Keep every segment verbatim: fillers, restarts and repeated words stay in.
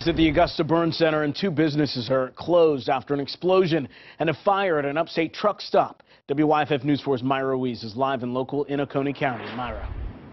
At the Augusta Burn Center, and two businesses are closed after an explosion and a fire at an upstate truck stop. W Y F F News four's Myra Ruiz is live in local in Oconee County. Myra.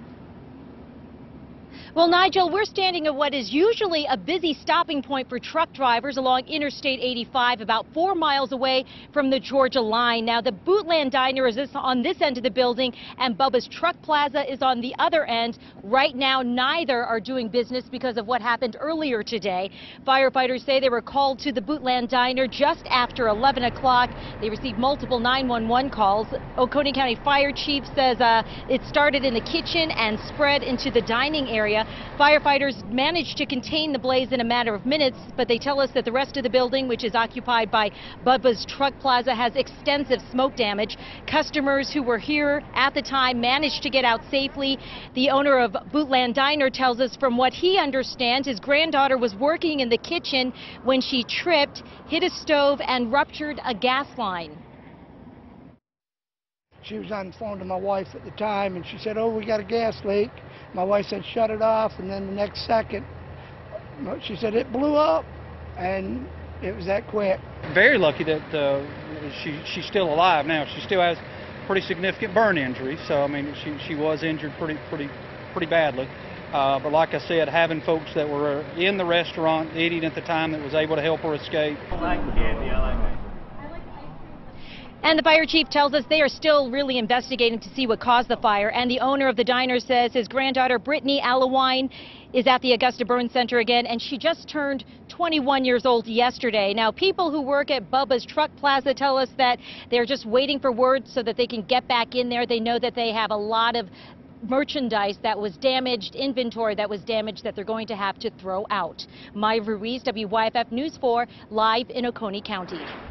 Well, Nigel, we're standing at what is usually a busy stopping point for truck drivers along Interstate eighty-five, about four miles away from the Georgia line. Now, the Bootland Diner is this on this end of the building, and Bubba's Truck Plaza is on the other end. Right now, neither are doing business because of what happened earlier today. Firefighters say they were called to the Bootland Diner just after eleven o'clock. They received multiple nine one one calls. Oconee County Fire Chief says uh, it started in the kitchen and spread into the dining area. Firefighters managed to contain the blaze in a matter of minutes, but they tell us that the rest of the building, which is occupied by Bubba's Truck Plaza, has extensive smoke damage. Customers who were here at the time managed to get out safely. The owner of Bootland Diner tells us from what he understands, his granddaughter was working in the kitchen when she tripped, hit a stove, and ruptured a gas line. She was on the phone to my wife at the time, and she said, "Oh, we got a gas leak." My wife said, "Shut it off," and then the next second, she said it blew up, and it was that quick. Very lucky that uh, she she's still alive now. She still has pretty significant burn injuries, so I mean, she she was injured pretty pretty pretty badly. Uh, but like I said, having folks that were in the restaurant eating at the time that was able to help her escape. I like candy. I like it. And the fire chief tells us they are still really investigating to see what caused the fire. And the owner of the diner says his granddaughter, Brittany Allawine, is at the Augusta Burn Center again, and she just turned twenty-one years old yesterday. Now, people who work at Bubba's Truck Plaza tell us that they're just waiting for word so that they can get back in there. They know that they have a lot of merchandise that was damaged, inventory that was damaged, that they're going to have to throw out. Myra Ruiz, W Y F F News four, live in Oconee County.